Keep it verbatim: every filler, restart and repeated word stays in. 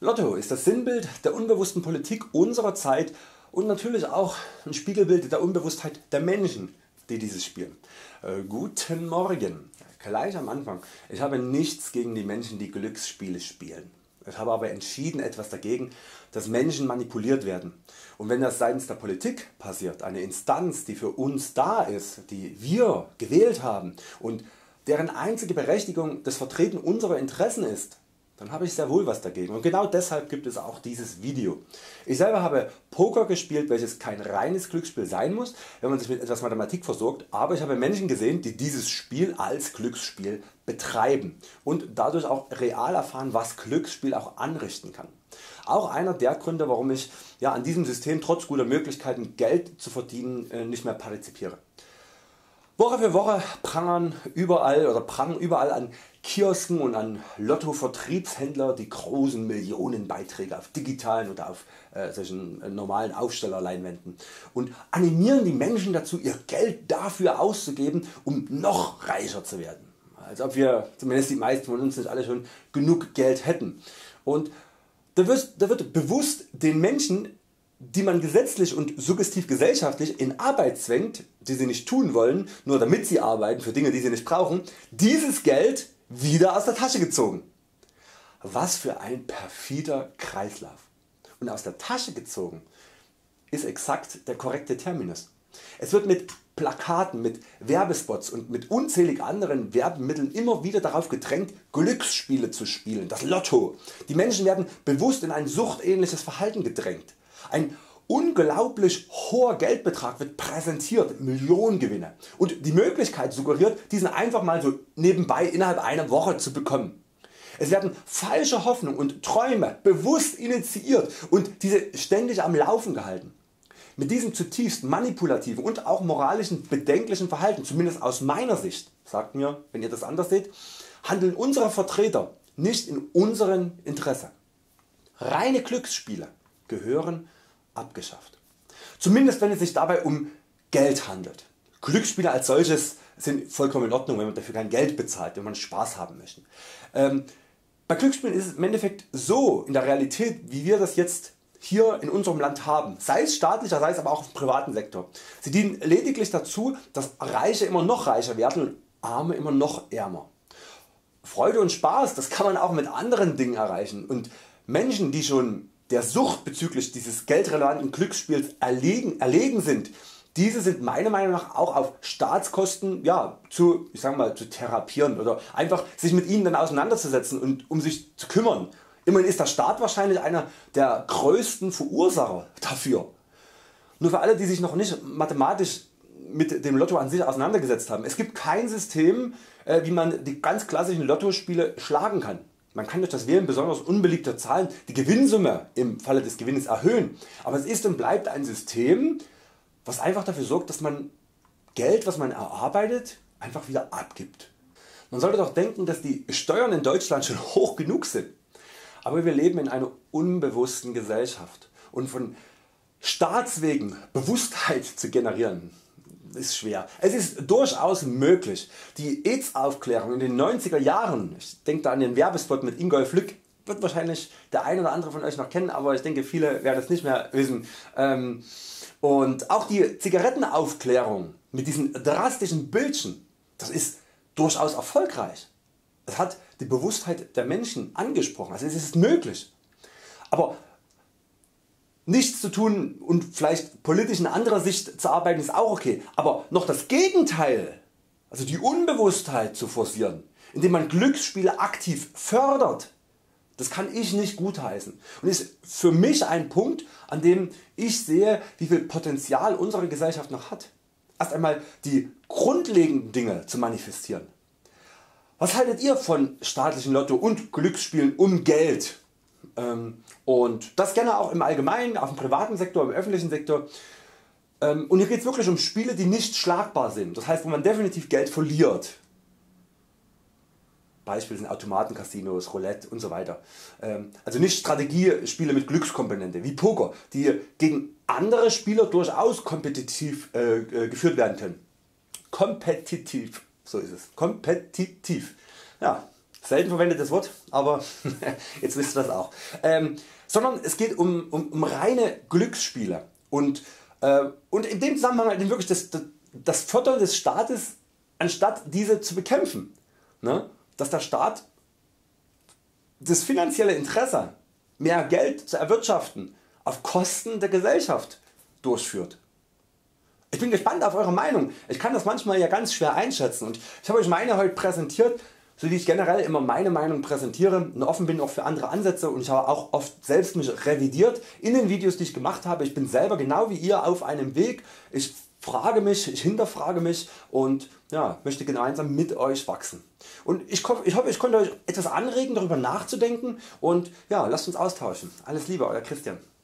Lotto ist das Sinnbild der unbewussten Politik unserer Zeit und natürlich auch ein Spiegelbild der Unbewusstheit der Menschen, die dieses spielen. Äh, guten Morgen. Gleich am Anfang. Ich habe nichts gegen die Menschen, die Glücksspiele spielen. Ich habe aber entschieden etwas dagegen, dass Menschen manipuliert werden. Und wenn das seitens der Politik passiert, eine Instanz, die für uns da ist, die wir gewählt haben und deren einzige Berechtigung das Vertreten unserer Interessen ist, dann habe ich sehr wohl was dagegen und genau deshalb gibt es auch dieses Video. Ich selber habe Poker gespielt, welches kein reines Glücksspiel sein muss, wenn man sich mit etwas Mathematik versorgt, aber ich habe Menschen gesehen, die dieses Spiel als Glücksspiel betreiben und dadurch auch real erfahren, was Glücksspiel auch anrichten kann. Auch einer der Gründe, warum ich ja, an diesem System trotz guter Möglichkeiten Geld zu verdienen nicht mehr partizipiere. Woche für Woche prangern überall oder prangen überall an Kiosken und an Lotto Vertriebshändler die großen Millionenbeiträge auf digitalen oder auf äh, solchen äh, normalen Aufstellerleinwänden und animieren die Menschen dazu, ihr Geld dafür auszugeben, um noch reicher zu werden. Als ob wir, zumindest die meisten von uns, nicht alle schon genug Geld hätten. Und da wird, da wird bewusst den Menschen, die man gesetzlich und suggestiv gesellschaftlich in Arbeit zwängt, die sie nicht tun wollen, nur damit sie arbeiten für Dinge die sie nicht brauchen, dieses Geld wieder aus der Tasche gezogen. Was für ein perfider Kreislauf. Und aus der Tasche gezogen ist exakt der korrekte Terminus. Es wird mit Plakaten, mit Werbespots und mit unzählig anderen Werbemitteln immer wieder darauf gedrängt, Glücksspiele zu spielen, das Lotto. Die Menschen werden bewusst in ein suchtähnliches Verhalten gedrängt. Ein unglaublich hoher Geldbetrag wird präsentiert, Millionengewinne, und die Möglichkeit suggeriert, diesen einfach mal so nebenbei innerhalb einer Woche zu bekommen. Es werden falsche Hoffnungen und Träume bewusst initiiert und diese ständig am Laufen gehalten. Mit diesem zutiefst manipulativen und auch moralischen bedenklichen Verhalten, zumindest aus meiner Sicht, sagt mir wenn ihr das anders seht, handeln unsere Vertreter nicht in unserem Interesse. Reine Glücksspiele gehören abgeschafft. Zumindest wenn es sich dabei um Geld handelt. Glücksspiele als solches sind vollkommen in Ordnung, wenn man dafür kein Geld bezahlt, wenn man Spaß haben möchte. Ähm, bei Glücksspielen ist es im Endeffekt so in der Realität, wie wir das jetzt hier in unserem Land haben, sei es staatlicher, sei es aber auch im privaten Sektor. Sie dienen lediglich dazu, dass Reiche immer noch reicher werden und Arme immer noch ärmer. Freude und Spaß, das kann man auch mit anderen Dingen erreichen, und Menschen, die schon der Sucht bezüglich dieses geldrelevanten Glücksspiels erlegen, erlegen sind, diese sind meiner Meinung nach auch auf Staatskosten ja, zu, ich sag mal, zu therapieren oder einfach sich mit ihnen dann auseinanderzusetzen und um sich zu kümmern. Immerhin ist der Staat wahrscheinlich einer der größten Verursacher dafür. Nur für alle, die sich noch nicht mathematisch mit dem Lotto an sich auseinandergesetzt haben: Es gibt kein System, wie man die ganz klassischen Lottospiele schlagen kann. Man kann durch das Wählen besonders unbeliebter Zahlen die Gewinnsumme im Falle des Gewinnes erhöhen, aber es ist und bleibt ein System, was einfach dafür sorgt, dass man Geld, was man erarbeitet, einfach wieder abgibt. Man sollte doch denken, dass die Steuern in Deutschland schon hoch genug sind, aber wir leben in einer unbewussten Gesellschaft und von Staatswegen Bewusstheit zu generieren, ist schwer. Es ist durchaus möglich. Die AIDS Aufklärung in den neunziger Jahren, ich denke da an den Werbespot mit Ingolf Lück, wird wahrscheinlich der eine oder andere von Euch noch kennen, aber ich denke viele werden es nicht mehr wissen. Und auch die Zigarettenaufklärung mit diesen drastischen Bildchen, das ist durchaus erfolgreich. Es hat die Bewusstheit der Menschen angesprochen, also es ist möglich. Aber nichts zu tun und vielleicht politisch in anderer Sicht zu arbeiten ist auch okay, aber noch das Gegenteil, also die Unbewusstheit zu forcieren, indem man Glücksspiele aktiv fördert, das kann ich nicht gutheißen und ist für mich ein Punkt, an dem ich sehe, wie viel Potenzial unsere Gesellschaft noch hat. Erst einmal die grundlegenden Dinge zu manifestieren. Was haltet ihr von staatlichen Lotto und Glücksspielen um Geld? Und das gerne auch im Allgemeinen, auf dem privaten Sektor, im öffentlichen Sektor. Und hier geht es wirklich um Spiele, die nicht schlagbar sind, das heißt, wo man definitiv Geld verliert. Beispiele sind Automaten, Casinos, Roulette und so weiter. Also nicht Strategiespiele mit Glückskomponente wie Poker, die gegen andere Spieler durchaus kompetitiv äh, geführt werden können. Kompetitiv, so ist es. Kompetitiv. Ja, selten verwendetes Wort, aber jetzt wisst ihr das auch. Ähm, sondern es geht um, um, um reine Glücksspiele und, äh, und in dem Zusammenhang halt wirklich das, das, das Fördern des Staates, anstatt diese zu bekämpfen. Ne? Dass der Staat das finanzielle Interesse, mehr Geld zu erwirtschaften, auf Kosten der Gesellschaft durchführt. Ich bin gespannt auf eure Meinung. Ich kann das manchmal ja ganz schwer einschätzen und ich habe euch meine heute präsentiert, so wie ich generell immer meine Meinung präsentiere und offen bin auch für andere Ansätze und ich habe auch oft selbst mich revidiert in den Videos die ich gemacht habe. Ich bin selber genau wie ihr auf einem Weg. Ich frage mich, ich hinterfrage mich und ja, möchte gemeinsam mit Euch wachsen. Und ich hoffe, ich, hoffe, ich konnte Euch etwas anregen darüber nachzudenken und ja, lasst uns austauschen. Alles Liebe, Euer Christian.